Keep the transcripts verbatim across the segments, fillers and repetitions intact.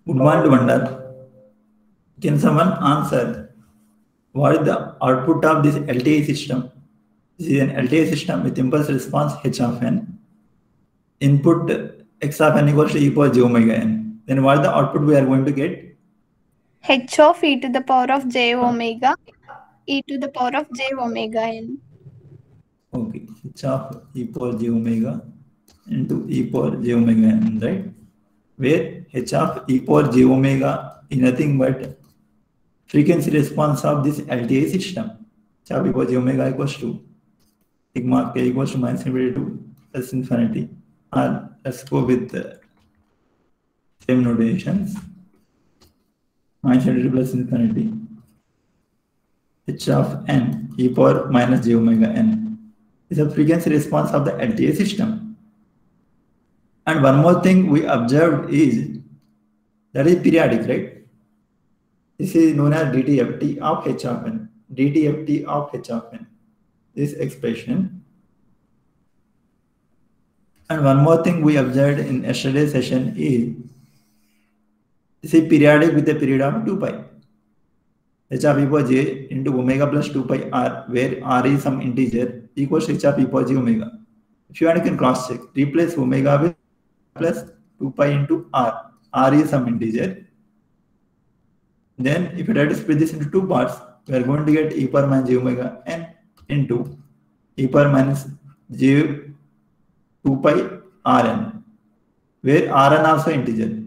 Good morning, Wonder. Can someone answer what is the output of this L T I system? This is an L T I system with impulse response h of n. Input x of n equals to e power j omega n. Then what is the output we are going to get? H of e to the power of j omega, e to the power of j omega n. Okay, h of e power j omega into e power j omega n, right? Where h of e power j omega is nothing but frequency response of this L T I system. H of e power j omega equals to sigma k equals to minus infinity to plus infinity. Or let's go with the same notations. Minus infinity plus infinity. H of n e power minus j omega n is a frequency response of the L T I system. And one more thing we observed is that is periodic, right? This is known as d T F T of h of n. d T F T of h of n. This expression. And one more thing we observed in yesterday's session is this is periodic with a period of two pi. H of e power j into omega plus two pi r, where r is some integer, equals to h of e power j omega. If you want, you can cross check. Replace omega with plus two pi into r. R is some integer. Then if you try to split this into two parts, we are going to get e power minus j omega n into e power minus j two pi rn, where rn also integer.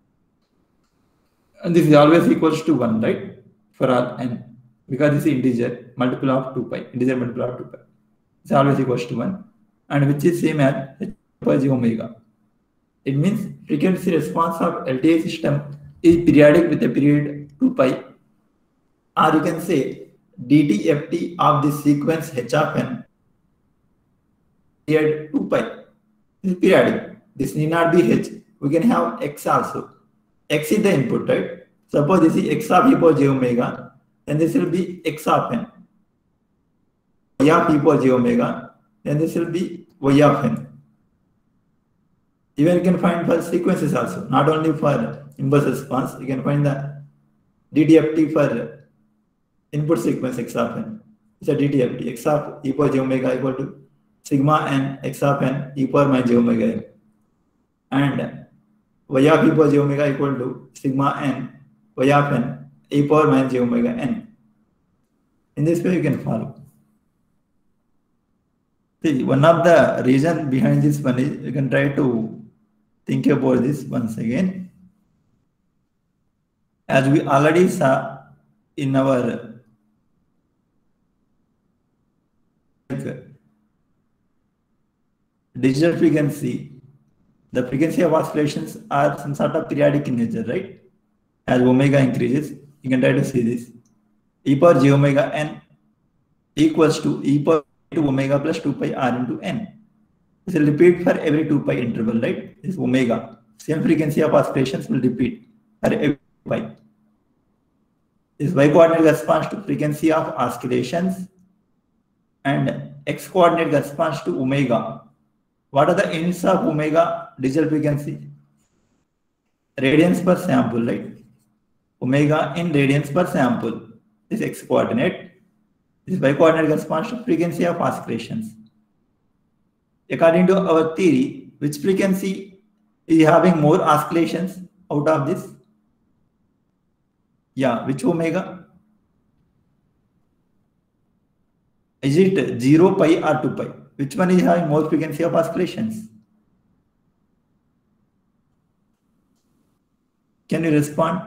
And this is always equals to one, right? For all n, because this is integer multiple of two pi, integer multiple of two pi. It's always equals to one, and which is same as h power j omega. It means frequency response of L T I system is periodic with a period two pi, or you can say d T F T of this sequence h of n period two pi. This is periodic. This need not be h. We can have x also. X is the input, right? Suppose this is x of e power j omega, then this will be x of n. Y of e power j omega, then this will be y of n. Even you can find for sequences also, not only for impulse response, you can find the d T F T for input sequence x of n. It's a d T F T, x of e power j omega equal to sigma n x of n e power minus j omega n. And y of e power j omega equal to sigma n y of n e power minus j omega n. In this way you can follow. See, one of the reason behind this one is you can try to think about this once again. As we already saw in our digital frequency, the frequency of oscillations are some sort of periodic in nature, right? As omega increases, you can try to see this. E power j omega n equals to e power to omega plus two pi r into n. This will repeat for every two pi interval, right? This is omega. Same frequency of oscillations will repeat for every pi. This y coordinate corresponds to frequency of oscillations and x coordinate corresponds to omega. What are the units of omega digital frequency? Radians per sample, right? Omega in radians per sample. This x coordinate. This y coordinate corresponds to frequency of oscillations. According to our theory, which frequency is having more oscillations out of this? Yeah, which omega? Is it zero pi or two pi? Which one is having more frequency of oscillations? Can you respond?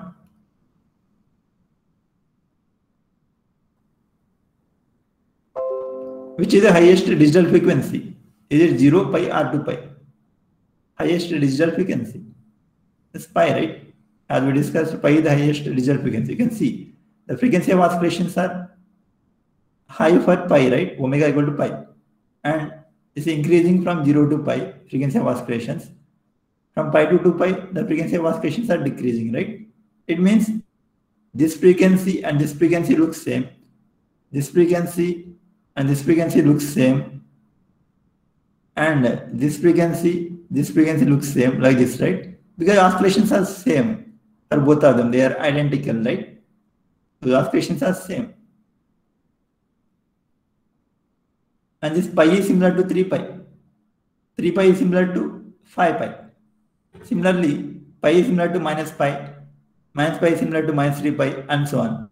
Which is the highest digital frequency? Is it zero pi or two pi? Highest digital frequency. It's pi, right? As we discussed, pi is the highest digital frequency. You can see the frequency of oscillations are high for pi, right? Omega equal to pi. And it's increasing from zero to pi, frequency of oscillations. From pi to two pi, the frequency of oscillations are decreasing, right? It means this frequency and this frequency looks same. This frequency and this frequency looks same. And this frequency, this frequency looks same like this, right? Because oscillations are same. for both of them. They are identical, right? The oscillations are same. And this pi is similar to three pi. three pi is similar to five pi. Similarly, pi is similar to minus pi. Minus pi is similar to minus three pi, and so on.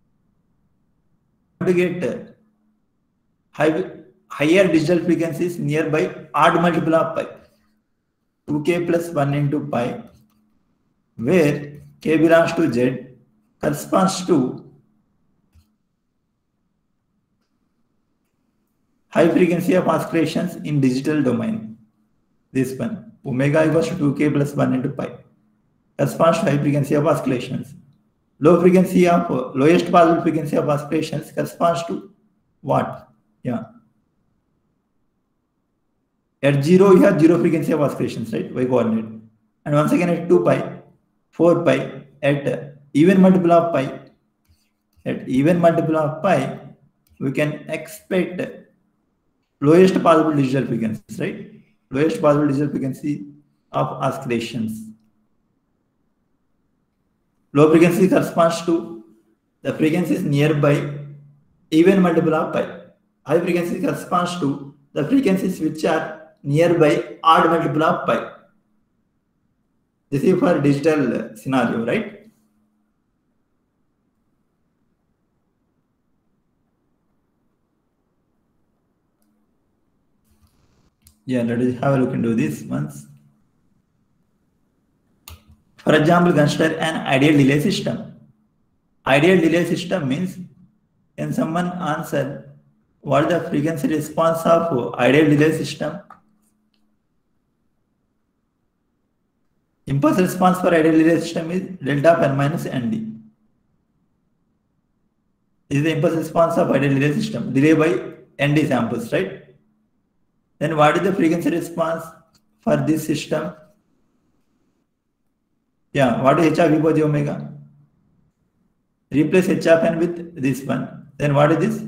To get high, higher digital frequencies nearby odd multiple of pi. two k plus one into pi, where k belongs to z, corresponds to high frequency of oscillations in digital domain. This one, omega equals to two k plus one into pi, corresponds to high frequency of oscillations. Low frequency of uh, lowest possible frequency of oscillations corresponds to what? Yeah. At zero, you have zero frequency of oscillations, right? Y coordinate. And once again at two pi, four pi, at even multiple of pi, at even multiple of pi, we can expect lowest possible digital frequencies, right? Lowest possible digital frequency of oscillations. Low frequency corresponds to the frequencies nearby even multiple of pi. High frequency corresponds to the frequencies which are nearby odd multiple of pi. This is for digital scenario, right? Yeah, let us have a look into this once. For example, consider an ideal delay system. Ideal delay system means, can someone answer what is the frequency response of ideal delay system? Impulse response for ideal delay system is delta of n minus nd. This is the impulse response of ideal delay system, delay by nd samples, right? Then what is the frequency response for this system? Yeah, what is h of e power j omega? Replace h of n with this one. Then what is this?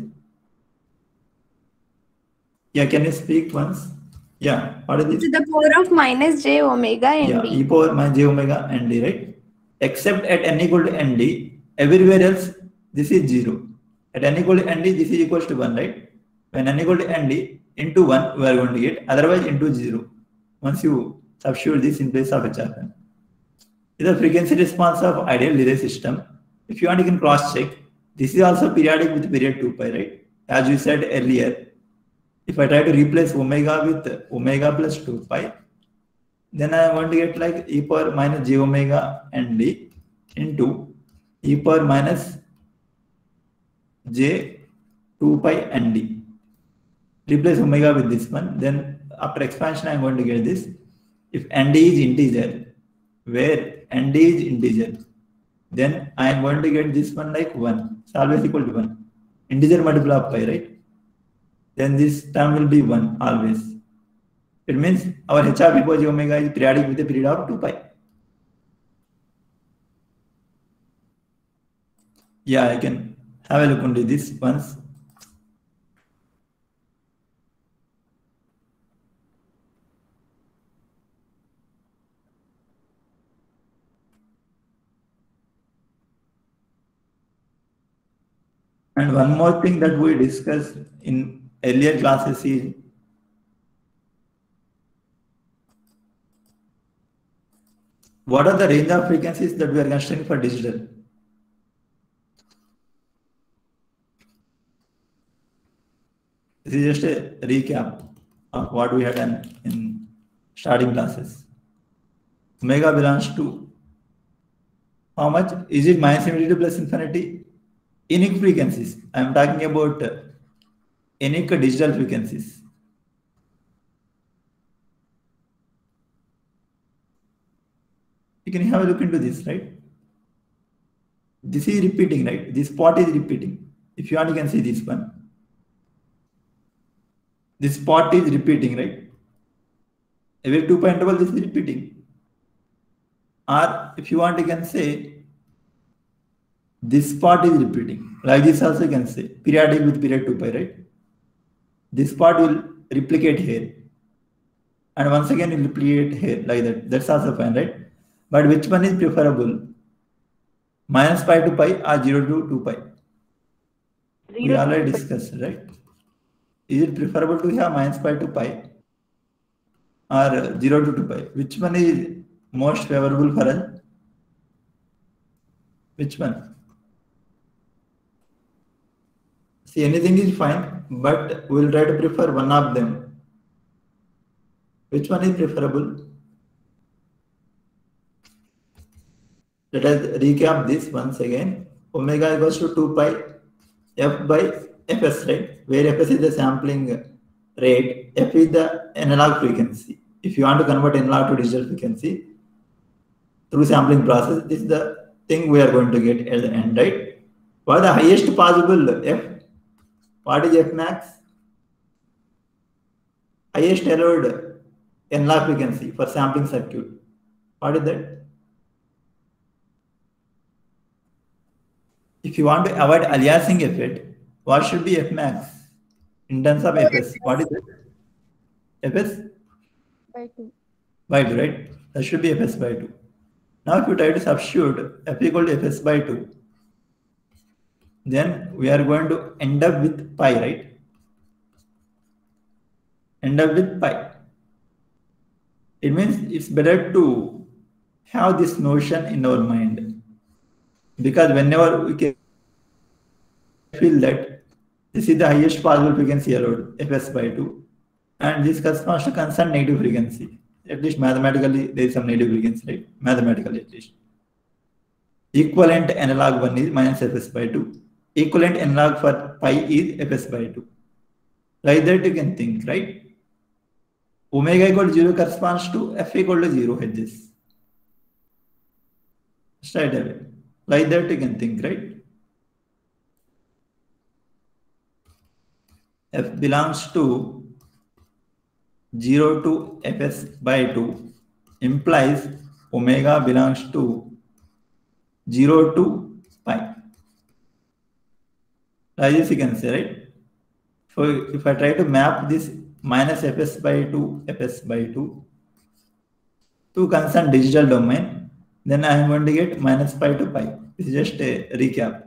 Yeah, can you speak once? Yeah, what is this? To the power of minus j omega nd. Yeah, e power minus j omega nd, right? Except at n equal to nd, everywhere else this is zero. At n equal to nd, this is equals to one, right? When n equal to nd, into one we are going to get, otherwise into zero. Once you substitute this in place of h of n. This is the frequency response of ideal delay system. If you want, you can cross check. This is also periodic with period two pi, right? As we said earlier, if I try to replace omega with omega plus two pi, then I am going to get like e power minus j omega nd into e power minus j two pi nd. Replace omega with this one. Then after expansion, I am going to get this. If nd is integer, where nd is integer, then I am going to get this one like one. It's always equal to one. Integer multiple of pi, right? Then this term will be one always. It means our h of e power j omega is periodic with a period of two pi. Yeah, I can have a look into this once. And one more thing that we discussed in earlier classes is what are the range of frequencies that we are considering for digital? This is just a recap of what we had done in starting classes. Omega belongs to how much? Is it minus infinity plus infinity? Unique frequencies. I am talking about unique digital frequencies. You can have a look into this, right? This is repeating, right? This part is repeating. If you want, you can see this one. This part is repeating, right? Every two point interval, this is repeating. Or if you want, you can say this part is repeating. Like this also you can say periodic with period two pi, right? This part will replicate here. And once again, it will replicate here like that. That's also fine, right? But which one is preferable? Minus pi to pi or zero to two pi? We Zero already to pi. discussed, right? Is it preferable to have minus pi to pi or zero to two pi? Which one is most favorable for us? Which one? See, anything is fine, but we'll try to prefer one of them. Which one is preferable? Let us recap this once again. Omega equals to two pi f by fs, right? Where fs is the sampling rate, f is the analog frequency. If you want to convert analog to digital frequency through sampling process, this is the thing we are going to get at the end, right? What is the highest possible f? What is f max? Highest allowed analog frequency for sampling circuit. What is that? If you want to avoid aliasing effect, what should be f max in terms of fs? What is it? Fs By two. by two, right? That should be fs by two. Now, if you try to substitute f equal to fs by two, then we are going to end up with pi, right? End up with pi. It means it's better to have this notion in our mind, because whenever we can feel that this is the highest possible frequency allowed, fs by two, and this corresponds to constant negative frequency. At least mathematically, there is some negative frequency, right? Mathematically, at least. Equivalent analog one is minus fs by two. Equivalent analog for pi is fs by two. Like that you can think, right? Omega equal to zero corresponds to f equal to zero hedges. Straight away. Like that you can think, right? F belongs to zero to fs by two implies omega belongs to zero to pi. Like this you can say, right? So if I try to map this minus fs by two, fs by two to constant digital domain, then I am going to get minus pi to pi. This is just a recap.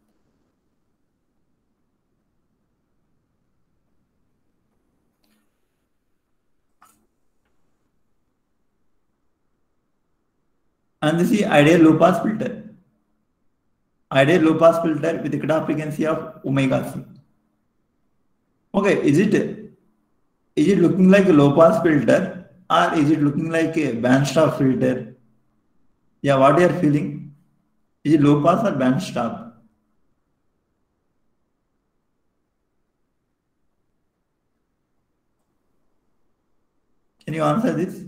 And this is ideal low pass filter. Ideal low pass filter with a cutoff frequency of omega c. Okay, is it is it looking like a low pass filter or is it looking like a band stop filter? Yeah, what you are feeling? Is it low pass or band stop? Can you answer this?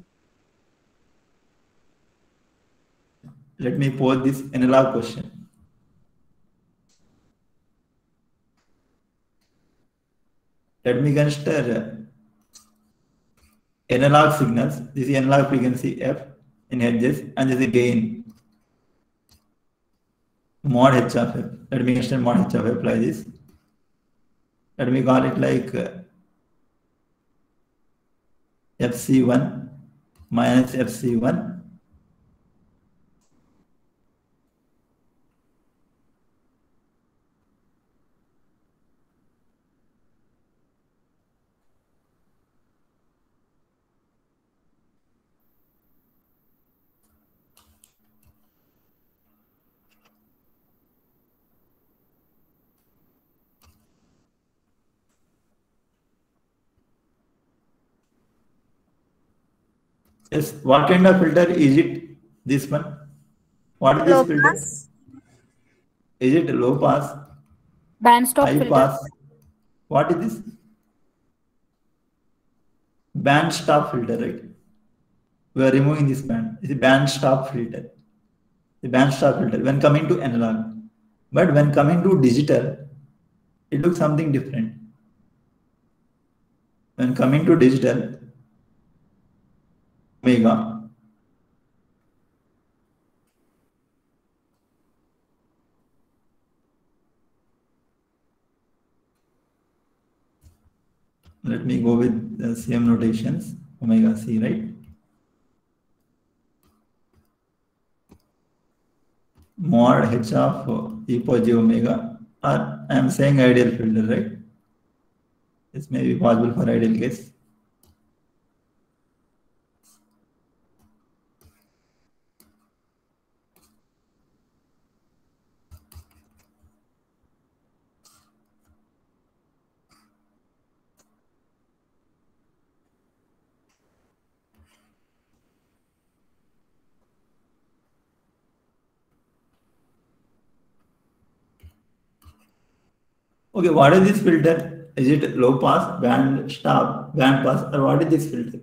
Let me pose this analog question. Let me consider analog signals. This is analog frequency f in hertz, and this is gain mod h of f. Let me consider mod h of f like this. Let me call it like f c one minus f c one. Yes, what kind of filter is it? This one? What is Low this filter? pass. Is it low pass? Band stop High filter. pass? What is this? Band stop filter, right? We are removing this band. It's a band stop filter. The band stop filter when coming to analog. But when coming to digital, it looks something different. When coming to digital, omega. Let me go with the same notations, omega c, right? mod h of e power j omega, or I am saying ideal filter, right? This may be possible for ideal case. Okay, what is this filter? Is it low pass, band stop, band pass, or what is this filter?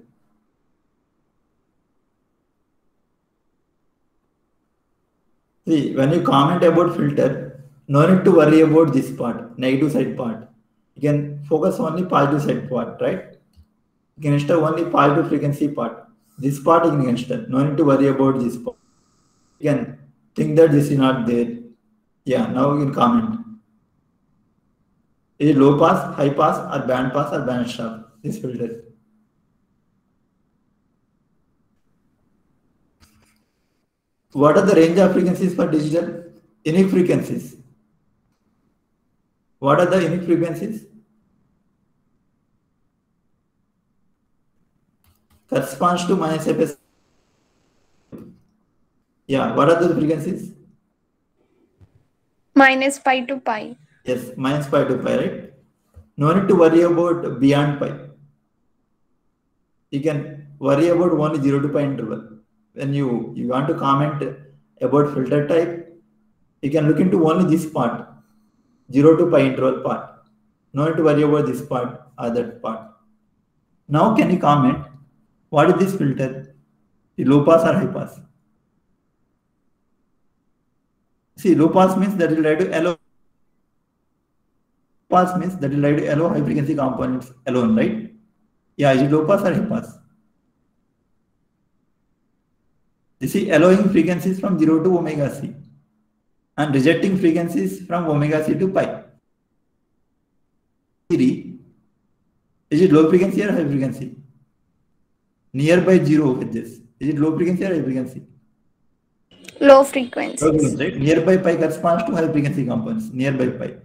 See, when you comment about filter, no need to worry about this part, negative side part. You can focus only positive side part, right? You can install only positive frequency part. This part you can install. No need to worry about this part. You can think that this is not there. Yeah, now you can comment. Is it low pass, high pass, or band pass, or band stop? This filter. What are the range of frequencies for digital? Unique frequencies. What are the unique frequencies? Corresponds to minus F S. Yeah, what are the frequencies? Minus pi to pi. Yes, minus pi to pi, right? No need to worry about beyond pi. You can worry about only zero to pi interval. When you, you want to comment about filter type, you can look into only this part, zero to pi interval part. No need to worry about this part or that part. Now can you comment, what is this filter? The low pass or high pass? See, low pass means that will try to allow, pass means that will try to allow high frequency components alone, right? Yeah, is it low pass or high pass? You see, allowing frequencies from zero to omega c and rejecting frequencies from omega c to pi. Is it low frequency or high frequency? Nearby zero edges. Is it low frequency or high frequency? Low frequencies. Low frequency, right? Nearby pi corresponds to high frequency components. Nearby pi.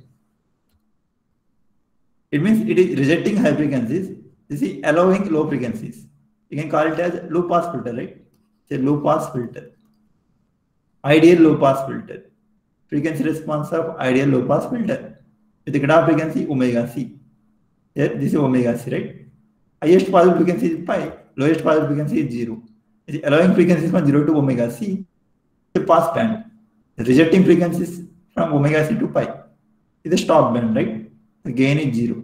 It means it is rejecting high frequencies. You see, allowing low frequencies. You can call it as low pass filter, right? It's a low pass filter. Ideal low pass filter. Frequency response of ideal low pass filter. With the cutoff frequency omega c. Here, this is omega c, right? Highest possible frequency is pi, lowest possible frequency is zero. It is allowing frequencies from zero to omega c, a pass band. Rejecting frequencies from omega c to pi is a stop band, right? The gain is zero.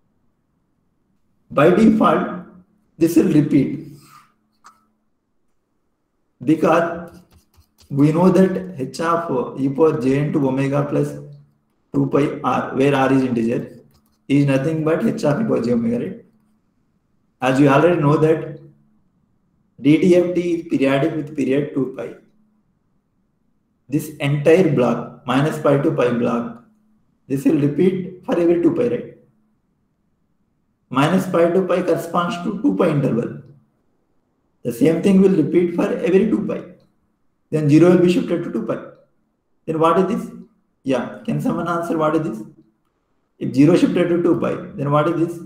By default, this will repeat because we know that h of e power j into omega plus two pi r, where r is integer, is nothing but h of e power j omega, right? As you already know that D T F T is periodic with period two pi. This entire block, minus pi to pi block, this will repeat for every two pi, right? Minus pi to pi corresponds to two pi interval. The same thing will repeat for every two pi. Then zero will be shifted to two pi. Then what is this? Yeah, can someone answer what is this? If zero shifted to two pi, then what is this?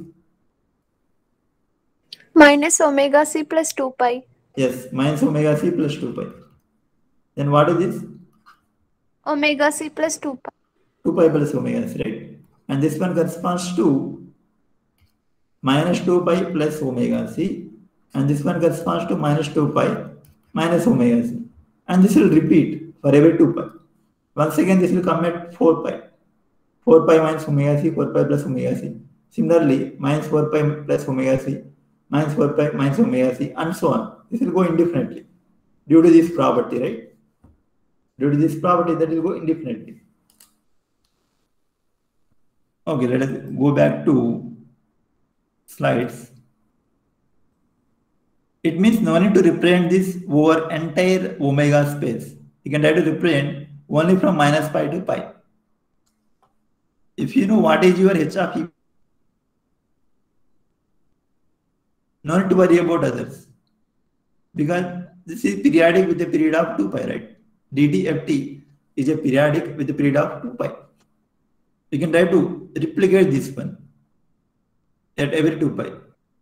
Minus omega c plus two pi. Yes, minus omega c plus two pi. Then what is this? Omega c plus two pi. two pi plus omega c, right? And this one corresponds to minus two pi plus omega c. And this one corresponds to minus two pi minus omega c. And this will repeat for every two pi. Once again, this will come at four pi. four pi minus omega c, four pi plus omega c. Similarly, minus four pi plus omega c, minus four pi minus omega c, and so on. This will go indefinitely due to this property, right? Due to this property, that will go indefinitely. Okay, let us go back to slides. It means no need to represent this over entire omega space. You can try to represent only from minus pi to pi. If you know what is your h of e, no need to worry about others, because this is periodic with a period of two pi, right? D T F T is a periodic with a period of two pi. You can try to replicate this one at every two pi.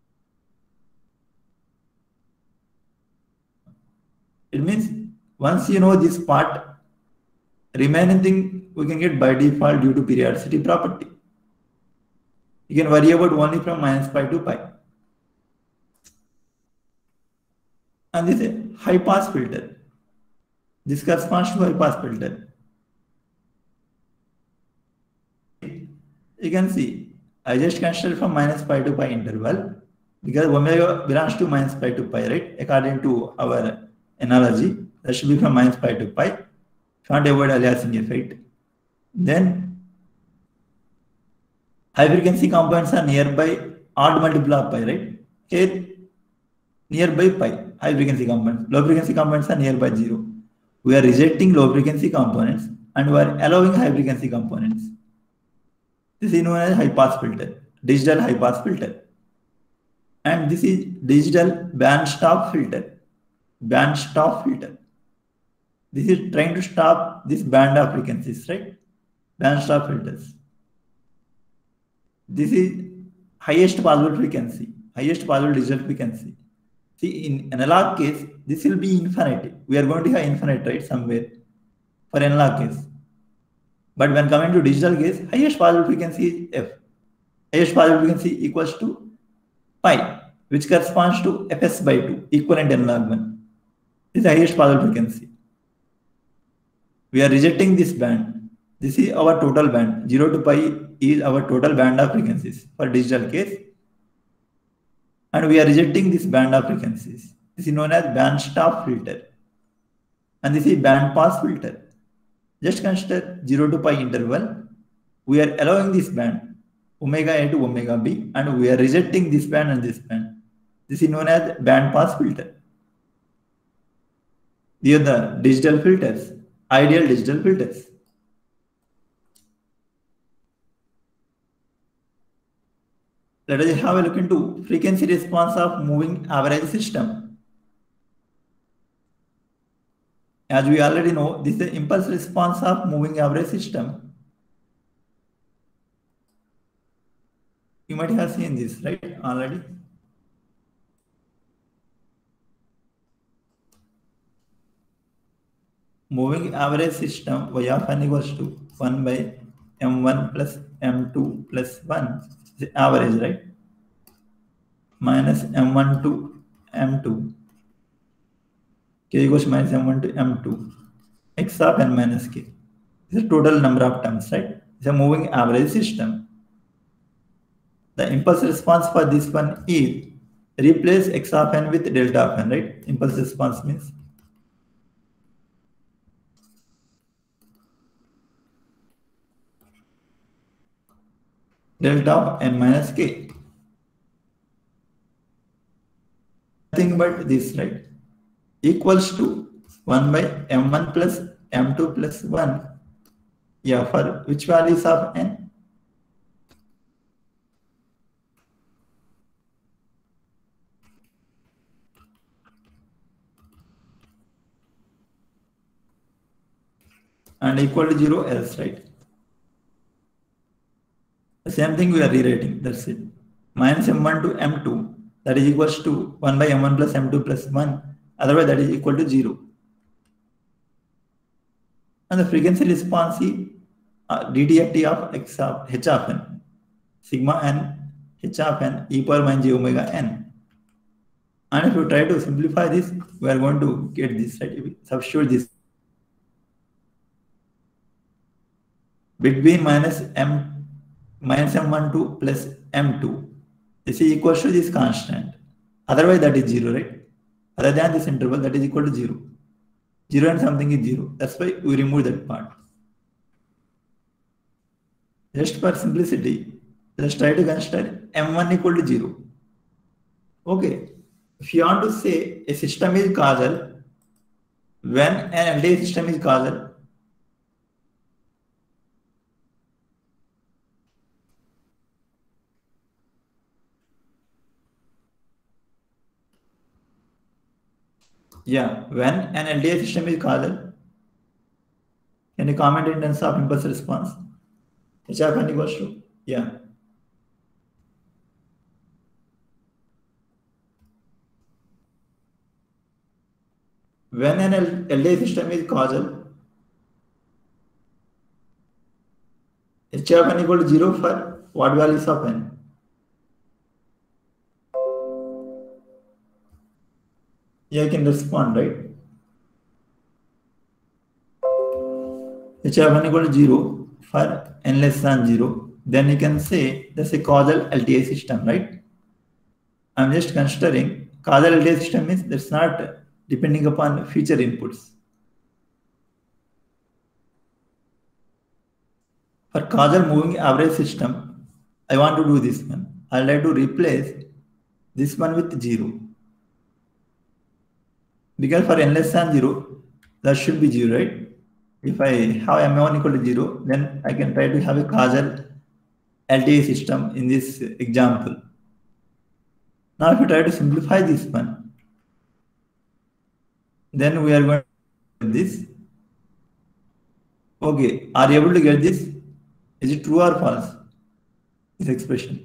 It means once you know this part, remaining thing we can get by default due to periodicity property. You can worry about only from minus pi to pi. And this is a high pass filter. This corresponds to high pass filter. You can see I just consider from minus pi to pi interval because omega belongs to minus pi to pi, right? According to our analogy, that should be from minus pi to pi. Can't avoid aliasing effect. Then high frequency components are nearby odd multiple of pi, right? Here nearby pi, high frequency components. Low frequency components are nearby zero. We are rejecting low frequency components and we are allowing high frequency components. This is known as high pass filter, digital high pass filter. And this is digital band stop filter, band stop filter. This is trying to stop this band of frequencies, right? Band stop filters. This is highest possible frequency, highest possible digital frequency. See, in analog case, this will be infinite. We are going to have infinite, right, somewhere for analog case. But when coming to digital case, highest possible frequency is f. Highest possible frequency equals to pi, which corresponds to fs by two, equivalent analog one. This is the highest possible frequency. We are rejecting this band. This is our total band. zero to pi is our total band of frequencies for digital case. And we are rejecting this band of frequencies. This is known as band stop filter. And this is band pass filter. Just consider zero to pi interval. We are allowing this band, omega A to omega B, and we are rejecting this band and this band. This is known as band pass filter. These are the digital filters, ideal digital filters. Let us have a look into frequency response of moving average system. As we already know, this is the impulse response of moving average system. You might have seen this, right, already. Moving average system, y of n equals to one by m one plus m two plus one. The average, right? Minus m one to m two. K equals minus m one to m two. X of n minus k. This is the total number of terms, right? It's a moving average system. The impulse response for this one is replace x of n with delta of n, right? Impulse response means delta of n minus k. Nothing but this, right? Equals to one by m one plus m two plus one. Yeah, for which values of n? And equal to zero else, right? The same thing we are rewriting, that's it. Minus m one to m two, that is equals to one by m one plus m two plus one, otherwise that is equal to zero. And the frequency response is uh, d t f t of x of h of n, sigma n h of n e power minus j omega n. And if you try to simplify this, we are going to get this, right? If we substitute this between minus m minus m one two plus m two, this is equal to this constant. Otherwise that is zero, right? Other than this interval, that is equal to zero. Zero and something is zero. That's why we remove that part. Just for simplicity, let's try to consider m one equal to zero. Okay. If you want to say a system is causal when an L D A system is causal, yeah, when an L D A system is causal, Can you comment in terms of impulse response? H of n equals to, yeah. When an L D I system is causal, H of n equal to zero for what values of n? Yeah, you can respond, right? H of n equal to zero for n less than zero. Then you can say that's a causal L T I system, right? I'm just considering causal L T I system means that's not depending upon future inputs. For causal moving average system, I want to do this one. I'll like to replace this one with zero. Because for n less than zero, that should be zero, right? If I have m one equal to zero, then I can try to have a causal L T I system in this example. Now, if you try to simplify this one, then we are going to get this. Okay, are you able to get this? Is it true or false? This expression.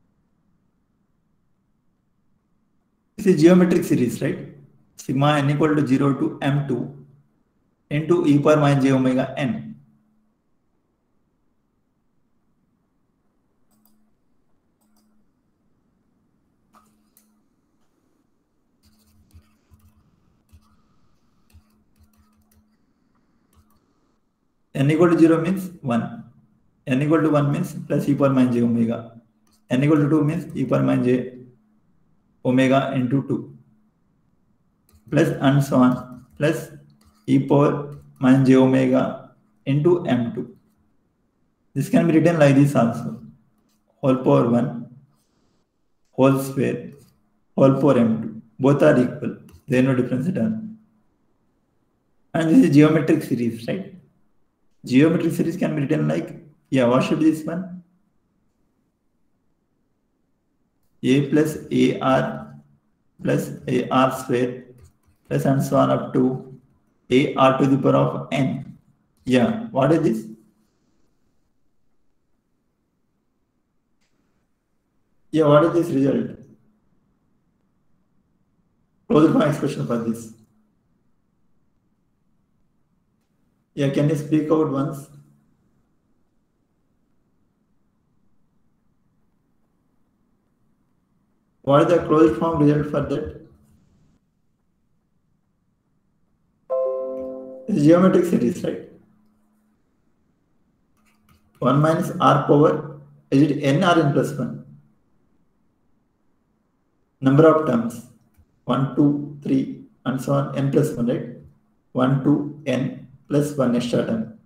This is geometric series, right? Sigma n equal to zero to m two into e power minus j omega n. N equal to zero means one. N equal to one means plus e power minus j omega. N equal to two means e power minus j omega into two. Plus and so on. Plus e power minus j omega into m two. This can be written like this also. Whole power one, whole square, whole power m two. Both are equal. There is no difference at all. And this is geometric series, right? Geometric series can be written like, yeah, what should be this one? A plus A R plus A R square plus and so on up to A R to the power of n. Yeah, what is this? Yeah, what is this result? Closed form expression for this. Yeah, can you speak out once? What is the closed form result for that? It's geometric series, right? one minus r power, is it n or n plus one? Number of terms, one, two, three, and so on, n plus one, right? one, two, n plus one extra term.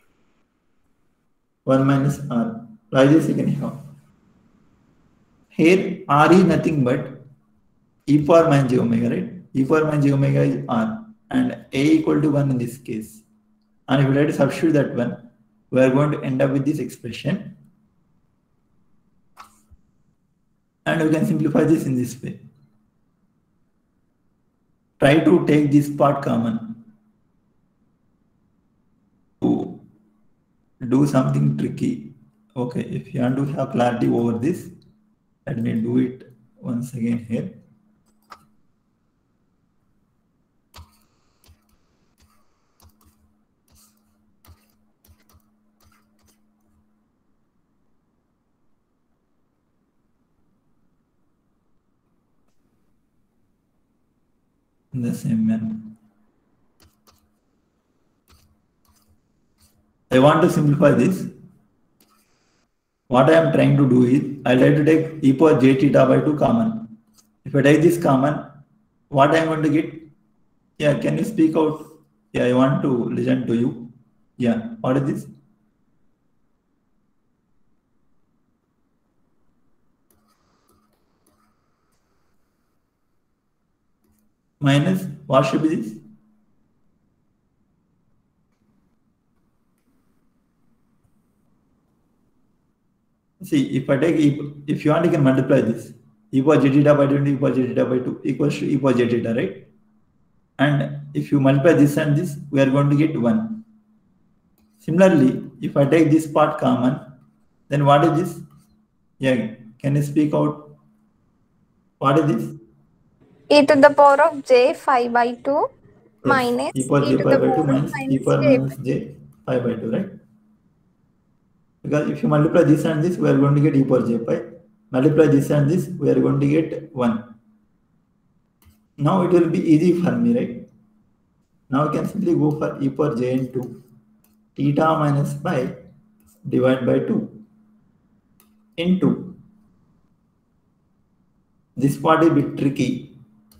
one minus r. Like this you can have. Here r is nothing but e power minus j omega, right? E power minus j omega is r. And a equal to one in this case. And if we try to substitute that one, we are going to end up with this expression. And we can simplify this in this way. Try to take this part common. To do something tricky. Okay, if you want to have clarity over this, let me do it once again here. In the same manner. I want to simplify this. What I am trying to do is, I try to take e power j theta by two common. If I take this common, what I am going to get? Yeah, can you speak out? Yeah, I want to listen to you. Yeah, what is this? Minus, what should be this? See, if I take, e, if you want, you can multiply this. E power j theta by two, e power j theta by two equals to e power j theta, right? And if you multiply this and this, we are going to get one. Similarly, if I take this part common, then what is this? Yeah, can you speak out? What is this? E to the power of j five by two Yes, minus e power e j to pi the by two power of minus e minus power j. minus j pi by two, right? Because if you multiply this and this, we are going to get e power j pi. Multiply this and this, we are going to get one. Now it will be easy for me, right? Now I can simply go for e power j into theta minus pi divided by two into, this part is a bit tricky.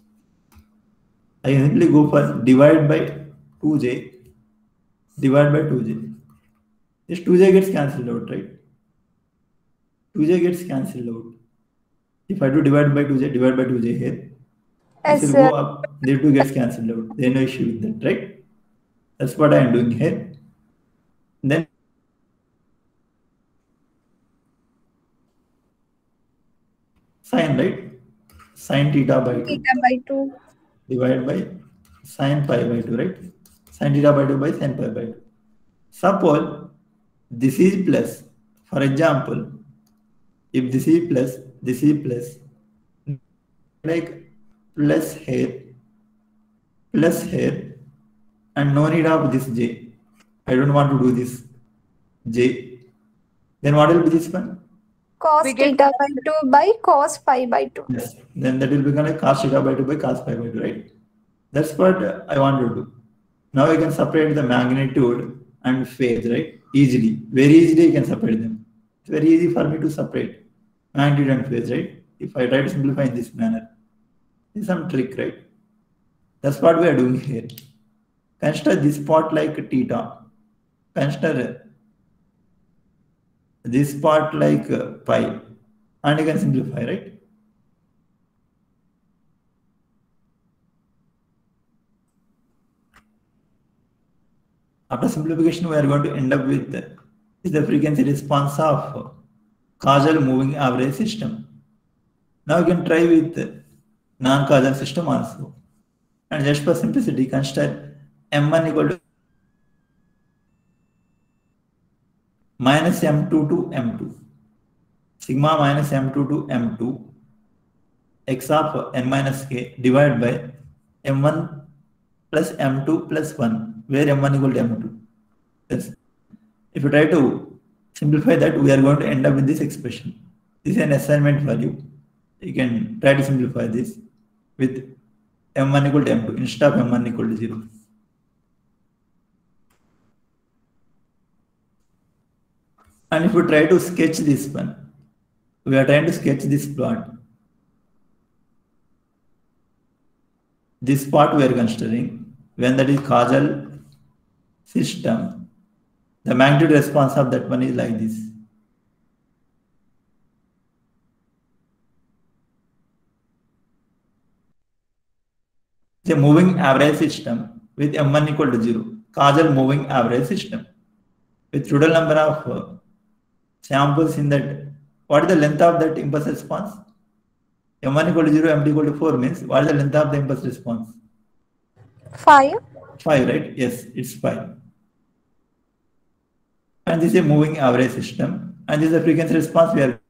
I simply go for divide by two j, divide by two j. This two j gets cancelled out, right? two j gets cancelled out. If I do divide by two j, divide by two j here, this Yes, will sir. go up, there two gets cancelled out. There's no issue with that, right? That's what I am doing here. Then sine, right? Sine theta by two. Theta by two. Divided by sine pi by two, right? Sine theta by two by sine pi by two. Suppose this is plus. For example, if this is plus, this is plus, like plus here, plus here, and no need of this j. I don't want to do this j. Then what will be this one? Cos We get- theta by two by cos pi by two. Yes. Then that will become like cos theta by two by cos pi by two, right? That's what I want to do. Now I can separate the magnitude and phase, right? Easily. Very easily you can separate them. It's very easy for me to separate magnitude and phase, right? If I try to simplify in this manner. It's some trick, right? That's what we are doing here. Consider this part like theta. Consider this part like uh, pi. And you can simplify, right? After simplification, we are going to end up with is the frequency response of causal moving average system. Now you can try with non-causal system also. And just for simplicity, consider M one equal to minus M two to M two. Sigma minus M two to M two x of n minus k divided by M one plus M two plus one, where M one equal to M two. Yes. If you try to simplify that, we are going to end up with this expression. This is an assignment value. You can try to simplify this with M one equal to M two instead of M one equal to zero. And if we try to sketch this one, we are trying to sketch this plot. This part we are considering, when that is causal system, the magnitude response of that one is like this. It's a moving average system with M one equal to zero, causal moving average system with total number of uh, samples in that. What is the length of that impulse response? M one equal to zero, M two equal to four means what is the length of the impulse response? Five. five, right? Yes, it's five. And this is a moving average system. And this is the frequency response we are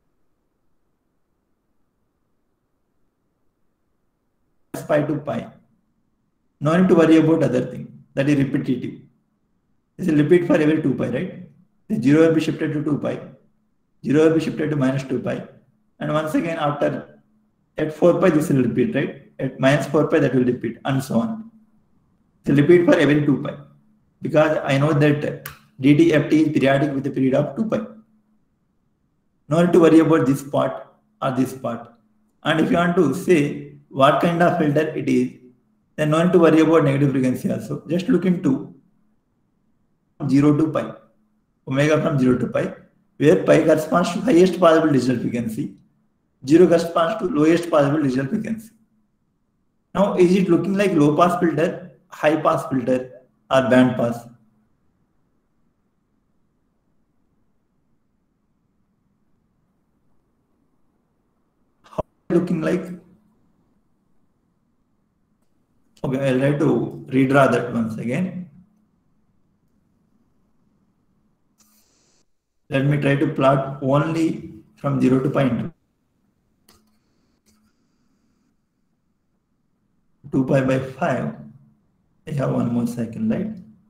pi to pi. No need to worry about other thing. That is repetitive. This will repeat for every two pi, right? The zero will be shifted to two pi. Zero will be shifted to minus two pi. And once again, after at four pi, this will repeat, right? At minus four pi, that will repeat, and so on. It will repeat for every two pi. Because I know that dt ft is periodic with a period of two pi. No need to worry about this part or this part. And if you want to say what kind of filter it is, then no need to worry about negative frequency also. Just look into zero to pi, omega from zero to pi, where pi corresponds to highest possible digital frequency, zero corresponds to lowest possible digital frequency. Now, is it looking like low pass filter, high pass filter, or band pass? How is it looking like? Okay, I'll try to redraw that once again. Let me try to plot only from zero to pi into two pi by five. I have one more cycle, right?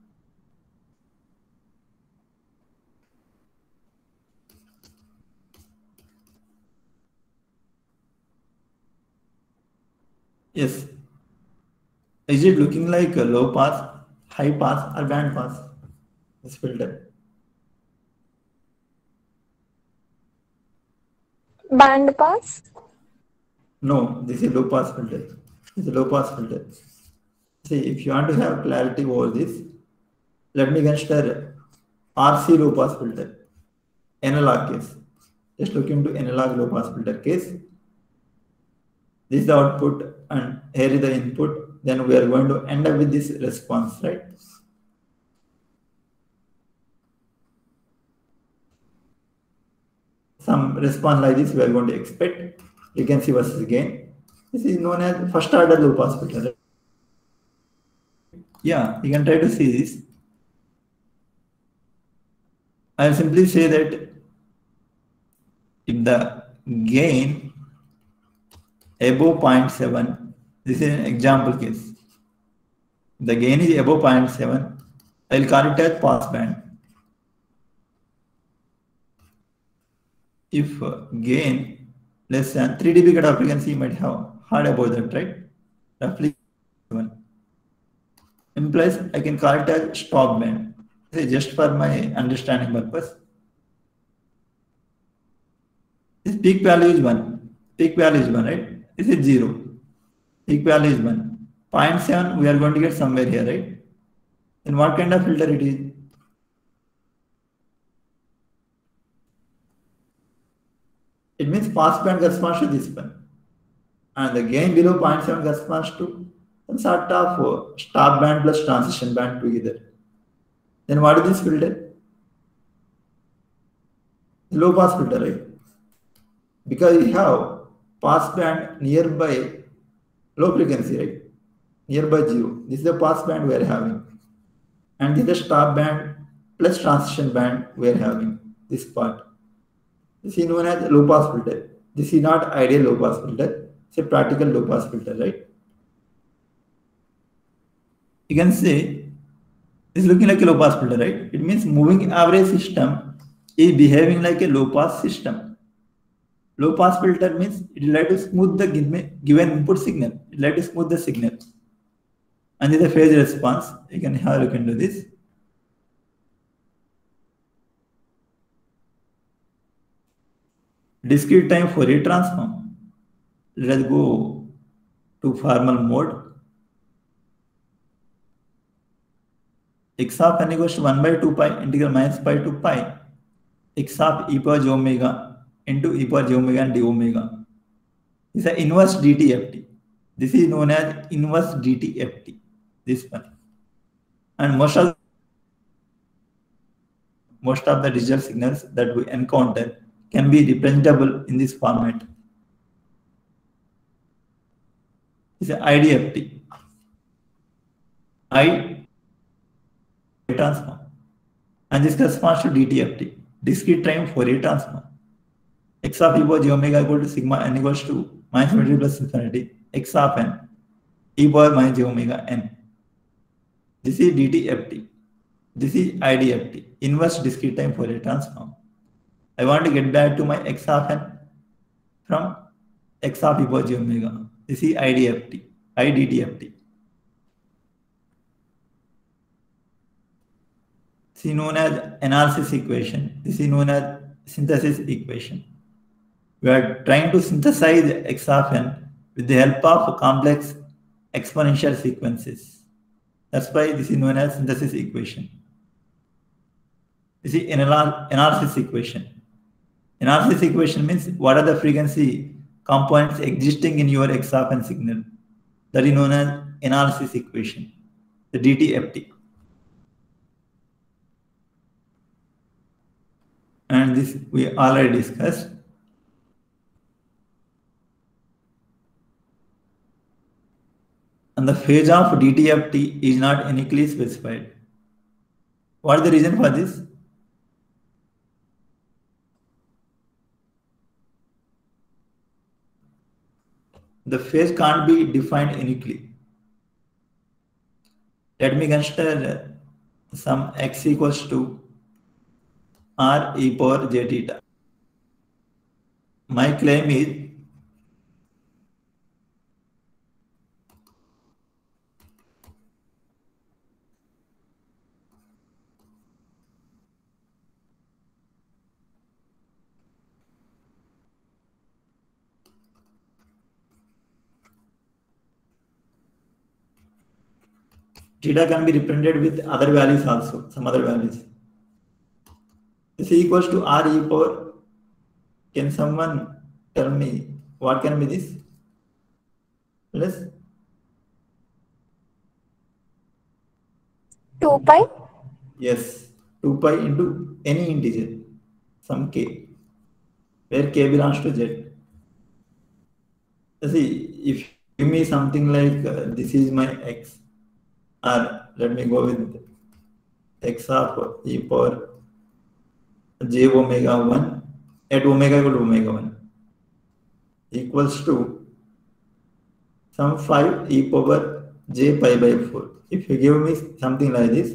Yes. Is it looking like a low pass, high pass, or band pass? This filter. Band pass? No, this is low pass filter. This is low pass filter. See, if you want to have clarity over this, let me consider R C low pass filter, analog case. Just look into analog low pass filter case. This is the output and here is the input. Then we are going to end up with this response, right? Some response like this we are going to expect. Frequency versus gain. This is known as first order low pass filter. Right? Yeah, you can try to see this. I'll simply say that if the gain above zero point seven, this is an example case. If the gain is above zero point seven, I'll call it as pass band. If gain less than three D B cutoff frequency, you might have heard about that, right? Roughly one. Implies I can call it as stop band. Just for my understanding purpose. This peak value is one. Peak value is one, right? This is zero. Peak value is one. zero point seven, we are going to get somewhere here, right? Then what kind of filter it is? It means pass band corresponds to this one. And the gain below zero point seven corresponds to some sort of stop band plus transition band together. Then what is this filter? Low pass filter, right? Because we have pass band nearby low frequency, right? Nearby zero. This is the pass band we are having. And this is the stop band plus transition band we are having. This part. This is known as low pass filter. This is not ideal low pass filter. It's a practical low pass filter, right? You can say it's looking like a low pass filter, right? It means moving average system is behaving like a low pass system. Low pass filter means it will like to smooth the given input signal. It will like to smooth the signal. And this is a phase response. You can have a look into this. Discrete time Fourier transform. Let us go to formal mode. X of n equals to one by two pi integral minus pi to pi x of e power j omega into e power j omega and d omega. This is an inverse D T F T. This is known as inverse D T F T. This one. And most of most of the digital signals that we encounter can be representable in this format. This is I D F T. I transform. And this corresponds to D T F T, discrete time Fourier transform. X of e power j omega equal to sigma n equals to minus infinity plus infinity x of n e power minus j omega n. This is D T F T. This is I D F T, inverse discrete time Fourier transform. I want to get back to my x of n from x of e power j omega. This is I D F T, I D T F T. This is known as analysis equation. This is known as synthesis equation. We are trying to synthesize x of n with the help of complex exponential sequences. That's why this is known as synthesis equation. This is anal analysis equation. Analysis equation means what are the frequency components existing in your x of n signal. That is known as analysis equation, the D T F T. And this we already discussed. And the phase of D T F T is not uniquely specified. What is the reason for this? the phase can't be defined uniquely. Let me consider some x equals to r e power j theta. My claim is theta can be represented with other values also, some other values. This is equals to r e power. Can someone tell me what can be this? Plus two pi. yes, two pi into any integer, some k, where k belongs to z. See, if you give me something like uh, this is my x, or let me go with x of e power j omega one at omega equal to omega one equals to some five e power j pi by four. If you give me something like this,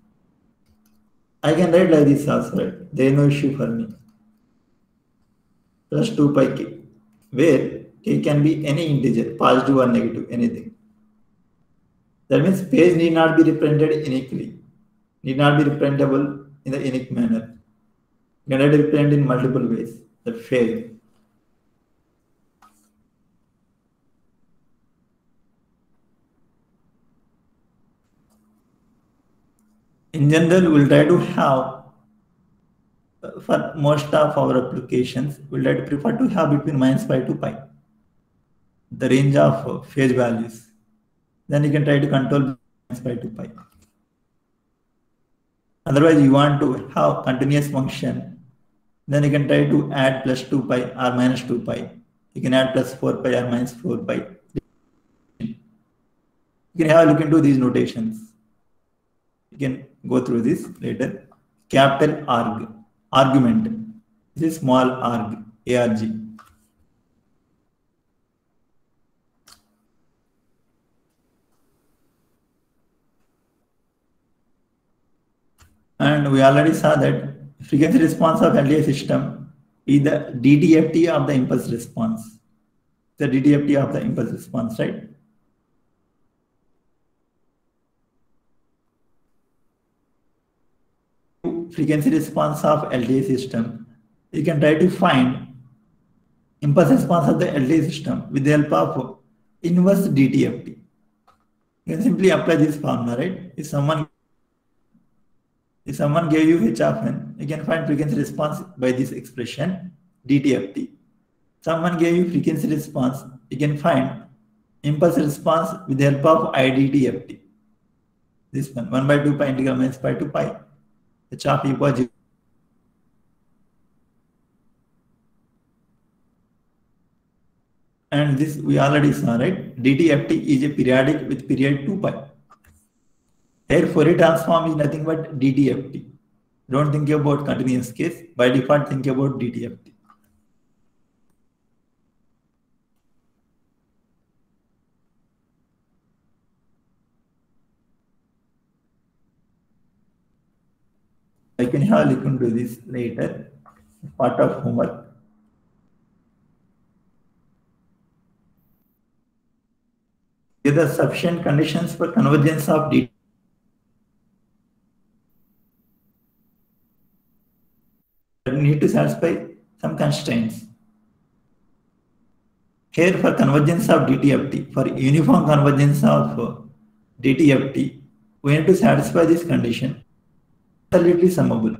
I can write like this also, right? There is no issue for me. Plus two pi k, where k can be any integer, positive or negative, anything. That means phase need not be represented uniquely, need not be representable in the unique manner. You can represent in multiple ways, the phase. In general, we'll try to have, for most of our applications, we'll try to prefer to have between minus pi to pi, the range of phase values. Then you can try to control minus pi to pi. Otherwise, you want to have continuous function, then you can try to add plus two pi or minus two pi. You can add plus four pi or minus four pi. You can have a look into these notations. You can go through this later. Capital arg, argument. This is small arg, arg. And we already saw that frequency response of L D A system is the D T F T of the impulse response. The D T F T of the impulse response, right? Frequency response of L D A system, you can try to find impulse response of the L D A system with the help of inverse D T F T. You can simply apply this formula, right? If someone if someone gave you H of n, you can find frequency response by this expression D T F T. Someone gave you frequency response, you can find impulse response with the help of I D T F T. This one, one by two pi integral minus pi to pi. H of e power j. And this we already saw, right? D T F T is a periodic with period two pi. Here Fourier transform is nothing but D T F T. Don't think about continuous case. By default, think about D T F T. I can have a look into this later, part of homework. Here are sufficient conditions for convergence of D T F T. Need to satisfy some constraints. Here for convergence of D T F T, for uniform convergence of D T F T, we need to satisfy this condition. Absolutely summable.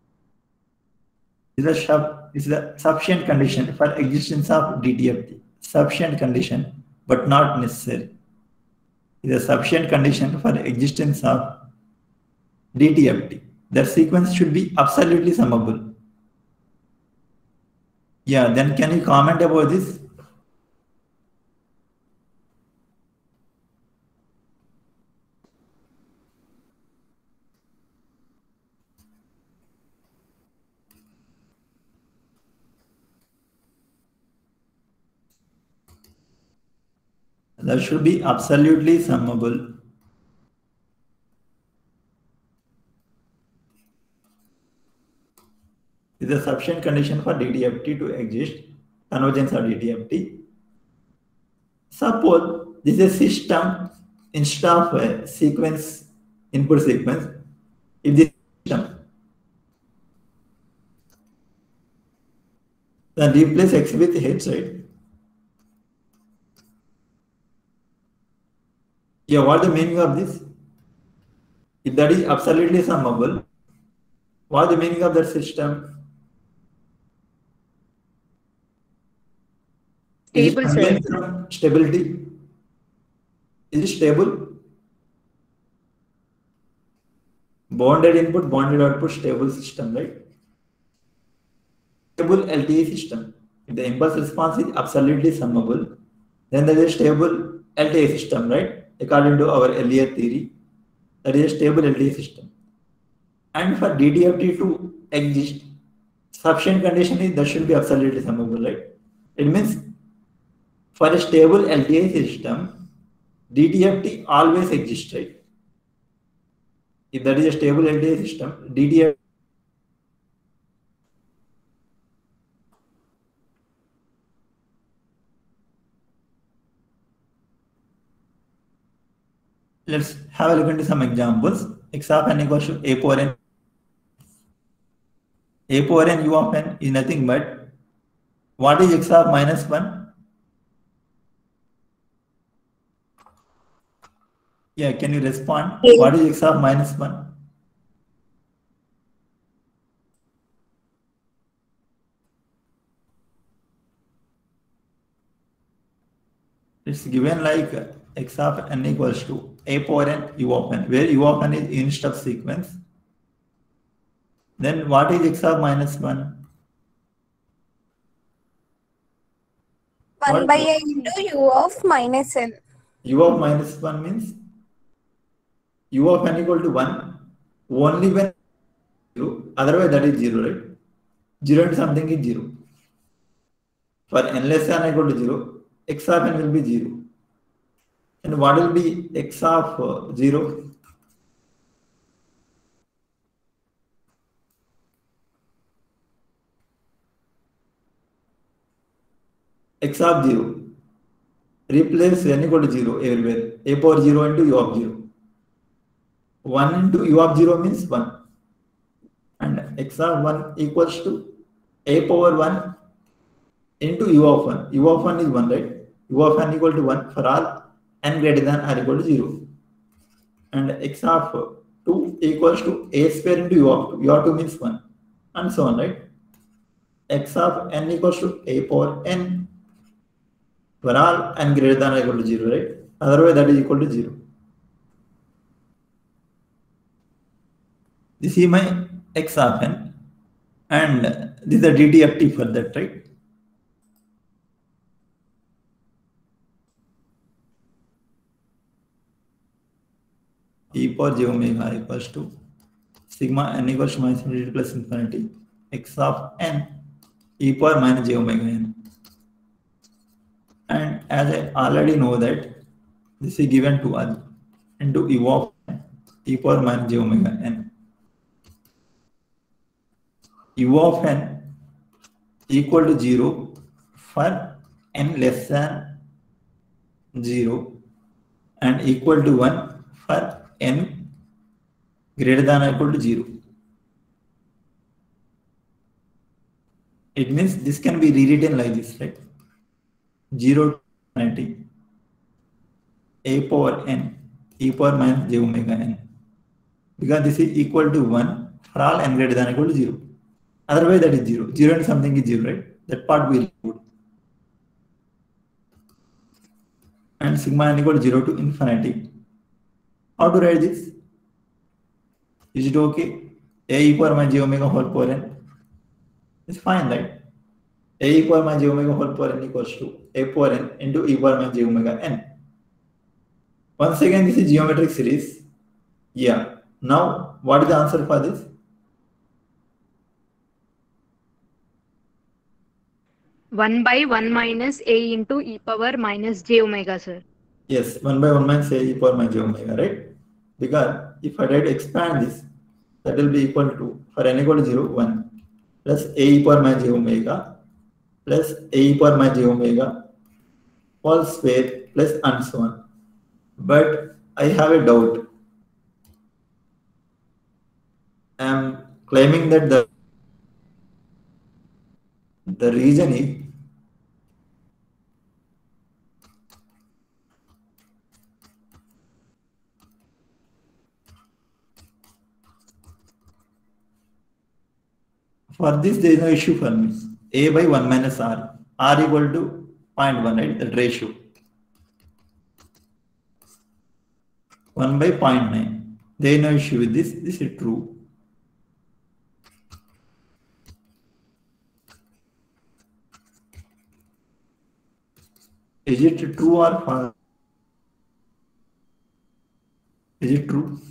This is a, this is a sufficient condition for existence of D T F T. Sufficient condition, but not necessary. It is a sufficient condition for existence of D T F T. The sequence should be absolutely summable. Yeah, then can you comment about this? that should be absolutely summable. Is a sufficient condition for D T F T to exist, convergence of D T F T. Suppose this is a system instead of a sequence, input sequence. If this system, then replace X with H, right? Yeah, what the meaning of this? If that is absolutely summable, what the meaning of that system? Stable, is it sir. Stability? Is it stable? Bounded input, bounded output, stable system, right? Stable L T A system. If the impulse response is absolutely summable, then there is a stable L T A system, right? According to our earlier theory, that is a stable L T A system. And for D T F T to exist, sufficient condition is that should be absolutely summable, right? It means for a stable L T A system, D T F T always exists, right? If that is a stable L T A system, D T F T let's have a look into some examples. X of n equals to a power n. A power n u of n is nothing but what is x of minus one? Yeah, can you respond? Yeah. What is x of minus one? It's given like x of n equals to a power n u of n, where u of n is unit step sequence. Then what is x of minus one? one What- by a into u of minus n. U of minus one means u of n equal to one only when zero, otherwise that is zero, right? Zero and something is zero. For n less than or equal to zero, x of n will be zero. And what will be x of uh, zero? X of zero. Replace n equal to zero everywhere. A power zero into u of zero. one into u of zero means one. And x of one equals to a power one into u of one. U of one is one, right? U of n equal to one for all n greater than or equal to zero. And x of two equals to a square into u of two. U of two means one. And so on, right? X of n equals to a power n for all n greater than or equal to zero, right? Otherwise that is equal to zero. This is my x of n, and this is the D T F T for that, right? E power j omega equals to sigma n equals to minus infinity plus infinity x of n e power minus j omega n. And as I already know that this is given to us into u of n e power minus j omega n. U of n equal to zero for n less than zero and equal to one for n greater than or equal to zero. It means this can be rewritten like this, right? zero to infinity a power n e power minus j omega n, because this is equal to one for all n greater than or equal to zero. Otherwise that is zero. Zero and something is zero, right? That part we remove. And sigma n equal to zero to infinity. How to write this? Is it okay? A e power minus j omega whole power n. It's fine, right? A e power minus j omega whole power n equals to a power n into e power minus j omega n. Once again, this is geometric series. Yeah. Now, what is the answer for this? one by one minus a into e power minus j omega, sir. Yes, one by one minus a e power minus j omega, right? Because if I try to expand this, that will be equal to, for n equal to zero, one, plus a e power minus j omega, plus a e power minus j omega, whole square, plus and so on. But I have a doubt. I am claiming that the, the reason is for this, there is no issue for me. A by one minus r. R equal to zero point one, right? That ratio. one by zero point nine. There is no issue with this. This is true. Is it true or false? Is it true?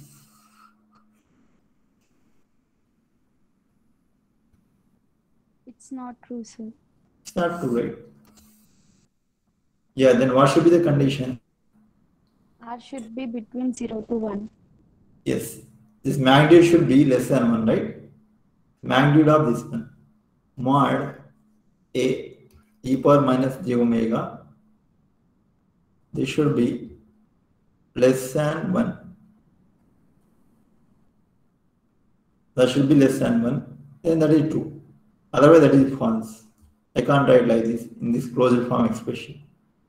It's not true, sir. It's not true, right? Yeah, then what should be the condition? R should be between zero to one. Yes, this magnitude should be less than one, right? Magnitude of this one, mod a e power minus j omega, this should be less than one. That should be less than one, then that is true. Otherwise, that is false. I can't write like this in this closed form expression.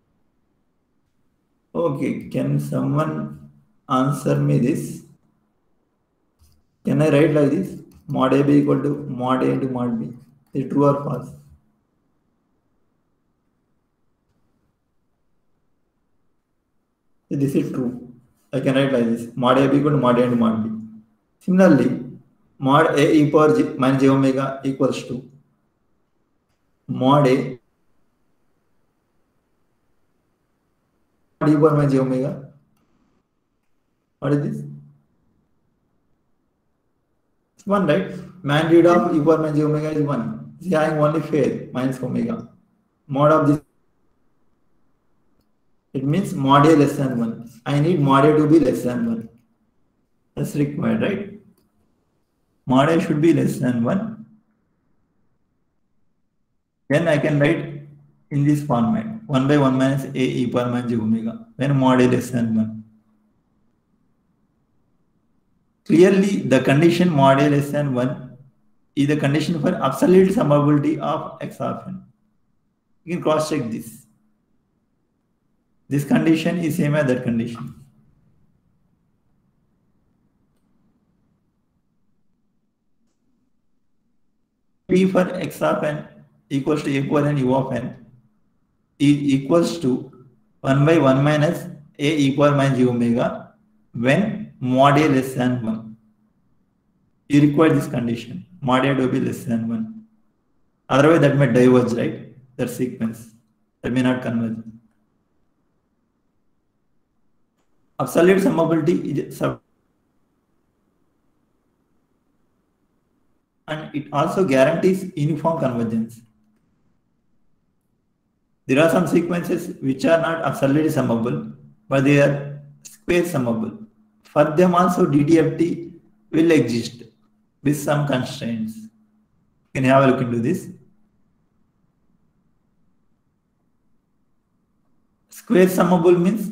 Okay, can someone answer me this? Can I write like this? Mod A B equal to mod A into mod B. Is it true or false? This is true. I can write like this. Mod A B equal to mod A into mod B. Similarly, mod A e power j minus j omega equals to mod A e power minus j omega. What is this? It's one, right? Magnitude of e power minus j omega is one. It's having only phase minus omega. Mod of this, it means mod A less than one. I need mod A to be less than one. That's required, right? Mod A should be less than one. Then I can write in this format one by one minus a e power minus j omega when mod A less than one. Clearly, the condition mod A less than one is the condition for absolute summability of x of n. You can cross check this. This condition is same as that condition. P for x of n equals to a power n u of n is equals to one by one minus a e power minus j omega when mod A less than one. You require this condition, mod A to be less than one. Otherwise, that may diverge, right? That sequence. That may not converge. Absolute summability is sub, and it also guarantees uniform convergence. There are some sequences which are not absolutely summable, but they are square summable. For them also D T F T will exist with some constraints. You can have a look into this. Square summable means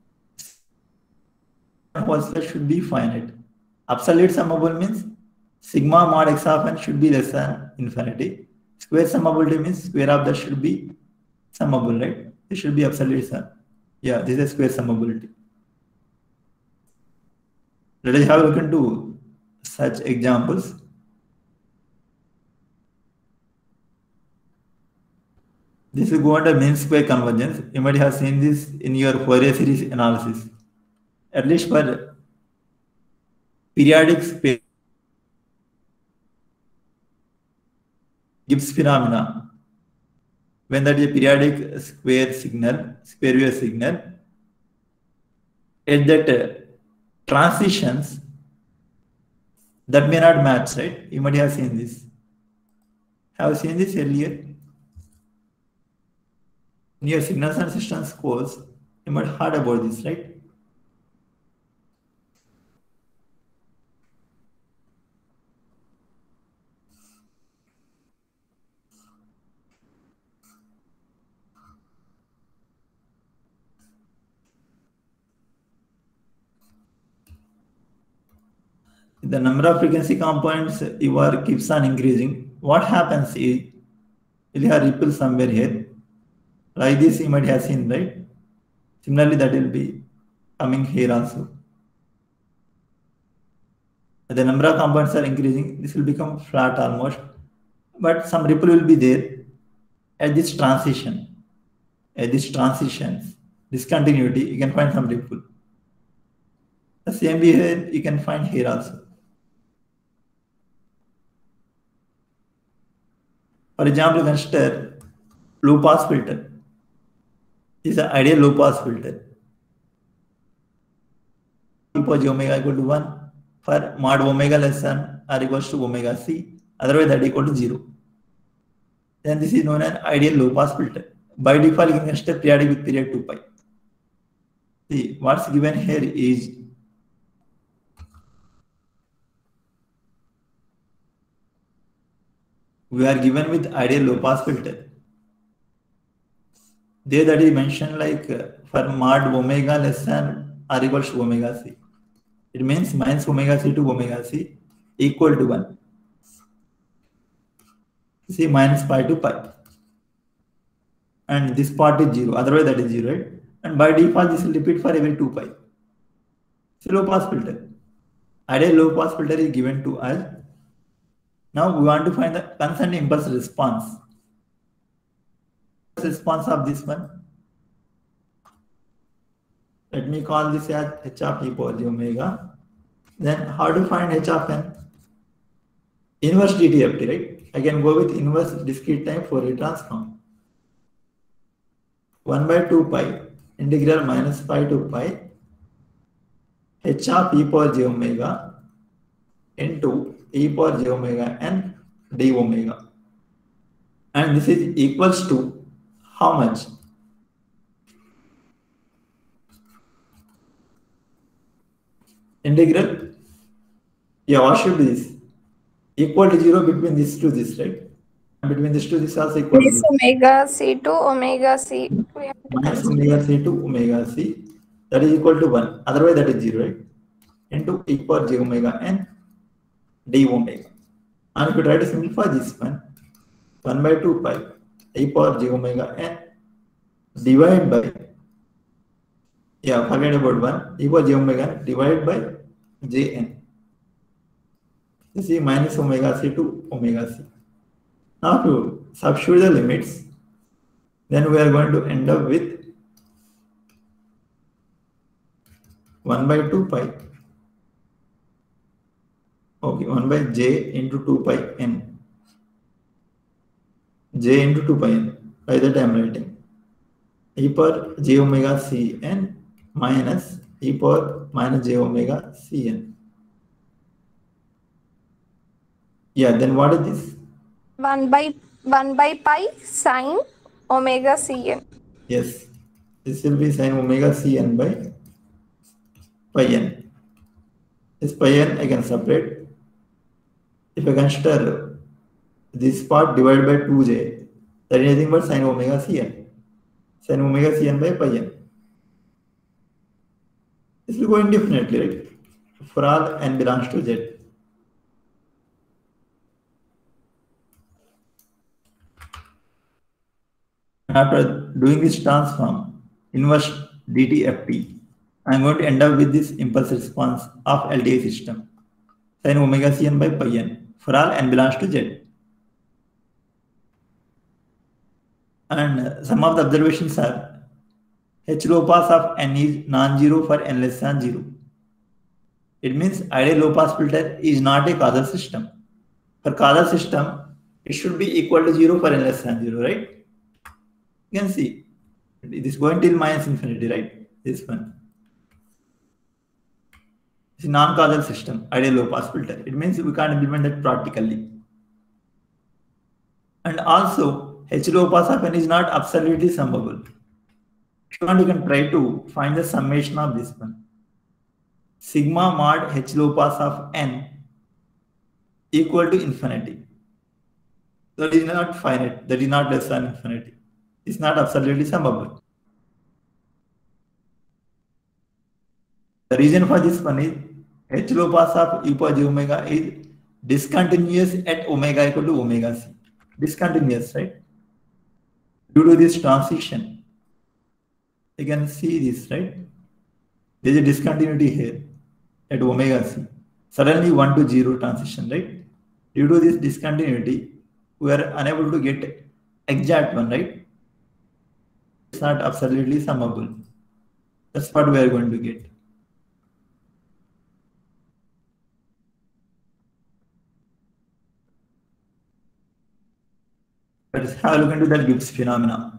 that should be finite. Absolute summable means sigma mod x of n should be less than infinity. Square summability means square of that should be summable, right? It should be absolute sum. Yeah, this is square summability. Let us have a look into such examples. This will go under mean square convergence. You might have seen this in your Fourier series analysis. At least for periodic space, Gibbs phenomena, when that is a periodic square signal, square wave signal, at that uh, transitions that may not match, right? You might have seen this. Have seen this earlier in your signals and systems course. You might have heard about this, right? The number of frequency components you are keeps on increasing. What happens is you have ripple somewhere here. Like this you might have seen, right? Similarly, that will be coming here also. The number of components are increasing. This will become flat almost, but some ripple will be there at this transition. At this transitions, discontinuity, you can find some ripple. The same behavior you can find here also. For example, consider low pass filter. This is an ideal low pass filter. For omega equal to one, for mod omega less than or equals to omega c, otherwise that equal to zero. Then this is known as ideal low pass filter. By default, you can consider periodic with period two pi. See, what's given here is we are given with ideal low pass filter. There that is mentioned like uh, for mod omega less than or equals to omega c. It means minus omega c to omega c equal to one. See, minus pi to pi. And this part is zero, otherwise that is zero, right? And by default, this will repeat for every two pi. So low pass filter. Ideal low pass filter is given to us. Now we want to find the constant impulse response. Response of this one. Let me call this as h of e power j omega. Then how to find h of n? Inverse D T F T, right? I can go with inverse discrete time Fourier transform. one by two pi integral minus pi to pi h of e power j omega into e power j omega n d omega. And this is equals to how much? Integral, yeah, what should be this? Equal to zero between this to this, right? And between this to this also equal This to omega c to omega c. We have to minus omega c to omega c, that is equal to one, otherwise that is zero, right? Into e power j omega n d omega. And if you try to simplify this one, one by two pi e power j omega n divided by, yeah, forget about one, e power j omega n divided by jn. This is minus omega c to omega c. Now to substitute the limits, then we are going to end up with one by two pi. Okay, one by j into two pi n. J into two pi n. By that I am writing e power j omega c n minus e power minus j omega c n. Yeah, then what is this? one by one by pi sine omega c n. Yes, this will be sine omega c n by pi n. This pi n I can separate. If I consider this part divided by two j, that is nothing but sine omega c n. Sine omega c n by pi n. This will go indefinitely, right? For all n belongs to z. After doing this transform, inverse D T F T, I am going to end up with this impulse response of L T I system, sin omega c n by pi n, for all n belongs to z. And some of the observations are, H low pass of n is non-zero for n less than zero. It means ideal low pass filter is not a causal system. For causal system, it should be equal to zero for n less than zero, right? You can see it is going till minus infinity, right? This one. It's a non-causal system, ideal low pass filter. It means we can't implement that practically. And also, H low pass of n is not absolutely summable. If you want, you can try to find the summation of this one. Sigma mod h low pass of n equal to infinity. That is not finite. That is not less than infinity. It's not absolutely summable. The reason for this one is h low pass of e power j omega is discontinuous at omega equal to omega c. Discontinuous, right? Due to this transition, you can see this, right? There is a discontinuity here at omega c. Suddenly one to zero transition, right? Due to this discontinuity, we are unable to get exact one, right? It's not absolutely summable. That's what we are going to get. Let's have a look into that Gibbs phenomena.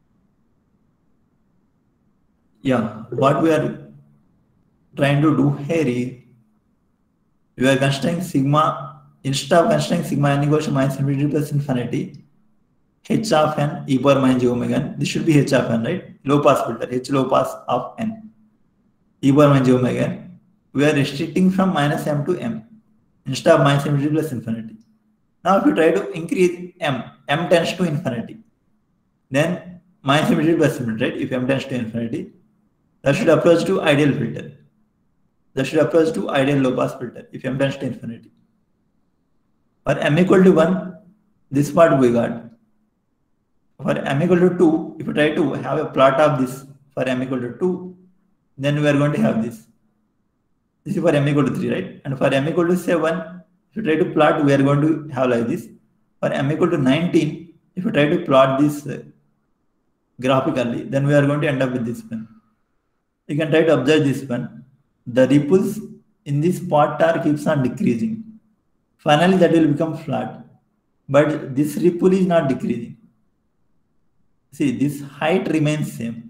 Yeah, what we are trying to do here is we are considering sigma, instead of considering sigma n equals to minus infinity plus infinity, h of n e power minus j omega n. This should be h of n, right? Low pass filter, h low pass of n e power minus j omega n. We are restricting from minus m to m instead of minus infinity plus infinity. Now, if you try to increase m, m tends to infinity, then minus infinity plus infinity, right? If m tends to infinity, that should approach to ideal filter. That should approach to ideal low pass filter if m tends to infinity. For m equal to one, this part we got. For m equal to two, if you try to have a plot of this for m equal to two, then we are going to have this. This is for m equal to three, right? And for m equal to seven, if you try to plot, we are going to have like this. For m equal to nineteen, if you try to plot this uh, graphically, then we are going to end up with this one. You can try to observe this one. The ripples in this part are keeps on decreasing. Finally, that will become flat. But this ripple is not decreasing. See, this height remains same.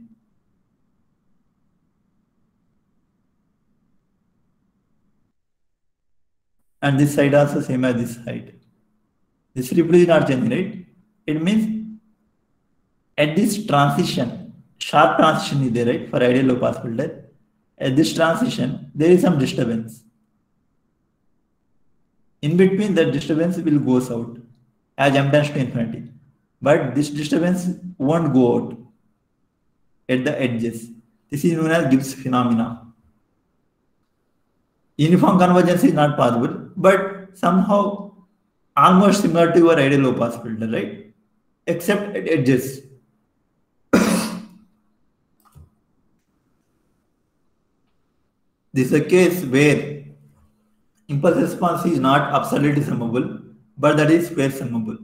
And this side also same as this height. This ripple is not changing, right? It means at this transition, sharp transition is there, right? For ideal low pass filter. At this transition, there is some disturbance. In between, that disturbance will goes out as m tends to infinity. But this disturbance won't go out at the edges. This is known as Gibbs phenomena. Uniform convergence is not possible, but somehow almost similar to your ideal low pass filter, right? Except at edges. This is a case where impulse response is not absolutely summable, but that is square summable.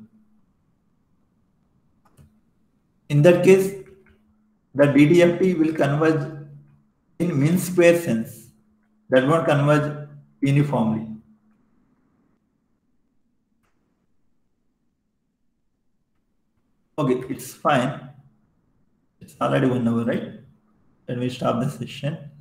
In that case, the D D F T will converge in mean square sense. That won't converge uniformly. Okay, it's fine. It's already one hour, right? Then we stop the session.